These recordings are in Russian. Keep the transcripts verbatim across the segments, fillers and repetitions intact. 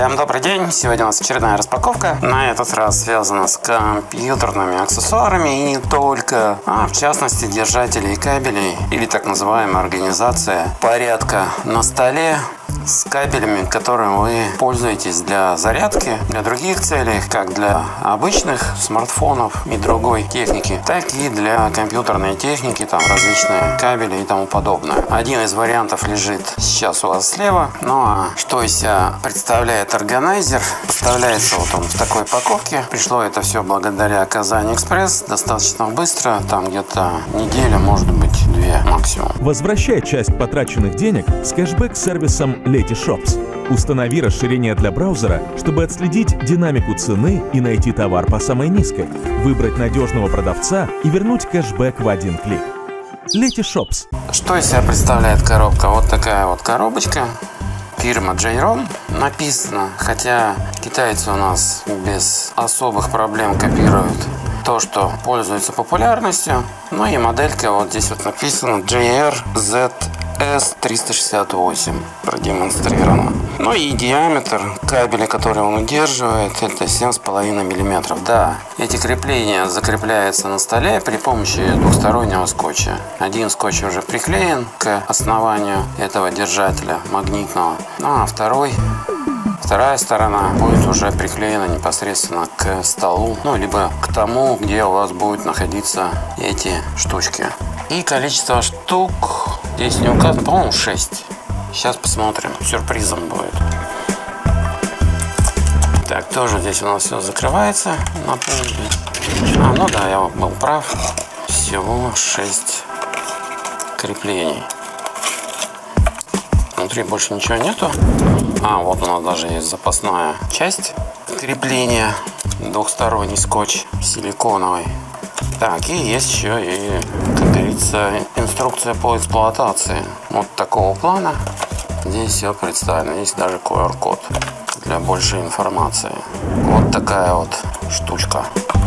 Всем добрый день! Сегодня у нас очередная распаковка. На этот раз связана с компьютерными аксессуарами и не только, а в частности держателей кабелей или так называемая организация порядка на столе с кабелями, которым вы пользуетесь для зарядки, для других целей, как для обычных смартфонов и другой техники, так и для компьютерной техники, там различные кабели и тому подобное. Один из вариантов лежит сейчас у вас слева. Ну а что из себя представляет органайзер? Поставляется вот он в такой упаковке. Пришло это все благодаря Казань Экспресс. Достаточно быстро, там где-то неделя, может быть две максимум. Возвращай часть потраченных денег с кэшбэк-сервисом Letyshops. Установи расширение для браузера, чтобы отследить динамику цены и найти товар по самой низкой, выбрать надежного продавца и вернуть кэшбэк в один клик. Letyshops. Что из себя представляет коробка? Вот такая вот коробочка. Фирма Jayron написано, хотя китайцы у нас без особых проблем копируют то, что пользуется популярностью. Ну и моделька вот здесь вот написано джей ар зет эс триста шестьдесят восемь продемонстрировано. Ну и диаметр кабеля, который он удерживает, это семь с половиной миллиметров. Да, эти крепления закрепляются на столе при помощи двухстороннего скотча. Один скотч уже приклеен к основанию этого держателя магнитного, ну а второй Вторая сторона будет уже приклеена непосредственно к столу, ну, либо к тому, где у вас будут находиться эти штучки. И количество штук здесь не указано, по-моему, шесть. Сейчас посмотрим, сюрпризом будет. Так, тоже здесь у нас все закрывается. А, ну да, я был прав. Всего шесть креплений. Внутри больше ничего нету. А, вот у нас даже есть запасная часть крепления. Двухсторонний скотч силиконовый. Так, и есть еще и, как говорится, инструкция по эксплуатации. Вот такого плана. Здесь все представлено. Есть даже ку ар код для большей информации. Вот такая вот штучка.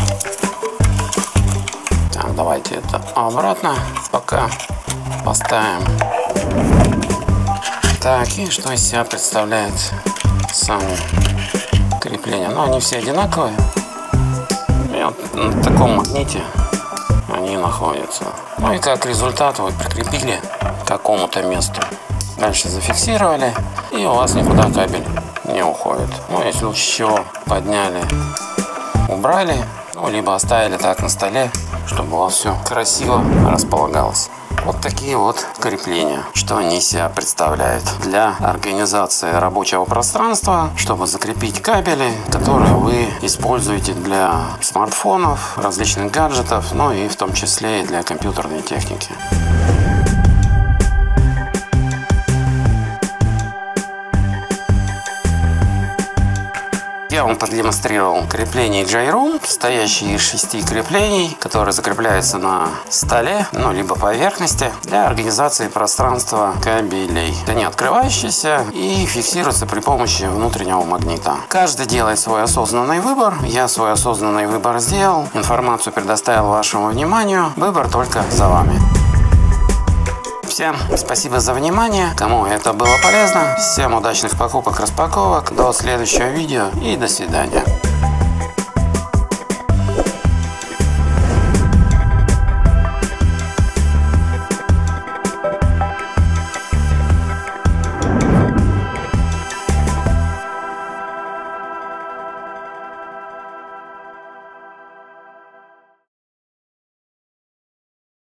Так, давайте это обратно пока поставим. Так, и что из себя представляет сами крепления? Ну, они все одинаковые. И вот на таком магните они находятся. Ну и как результат вы прикрепили к какому-то месту. Дальше зафиксировали, и у вас никуда кабель не уходит. Ну, если лучше чего, подняли, убрали, ну, либо оставили так на столе, чтобы у вас все красиво располагалось. Вот такие вот крепления, что они себя представляют для организации рабочего пространства, чтобы закрепить кабели, которые вы используете для смартфонов, различных гаджетов, ну и в том числе и для компьютерной техники. Я вам продемонстрировал крепление Jayron, состоящие из шести креплений, которые закрепляются на столе, ну, либо поверхности, для организации пространства кабелей. Они открывающиеся и фиксируются при помощи внутреннего магнита. Каждый делает свой осознанный выбор. Я свой осознанный выбор сделал, информацию предоставил вашему вниманию. Выбор только за вами. Всем спасибо за внимание, кому это было полезно. Всем удачных покупок, распаковок. До следующего видео и до свидания.